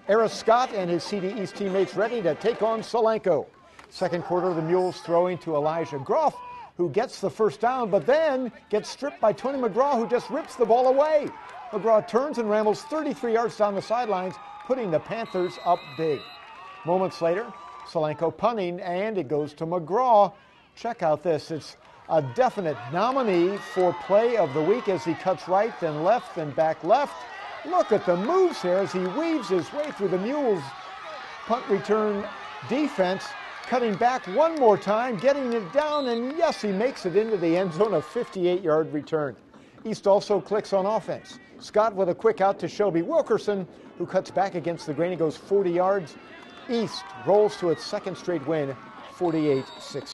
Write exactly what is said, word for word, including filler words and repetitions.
Eris Scott and his C D East teammates ready to take on Solanco. Second quarter, the Mules throwing to Elijah Groff, who gets the first down, but then gets stripped by Tony McGraw, who just rips the ball away. McGraw turns and rambles thirty-three yards down the sidelines, putting the Panthers up big. Moments later, Solanco punting, and it goes to McGraw. Check out this. It's a definite nominee for play of the week as he cuts right, then left, then back left. Look at the moves here as he weaves his way through the Mules' punt return defense, cutting back one more time, getting it down, and yes, he makes it into the end zone, a fifty-eight yard return. East also clicks on offense. Scott with a quick out to Shelby Wilkerson, who cuts back against the grain and goes forty yards. East rolls to its second straight win, forty-eight six.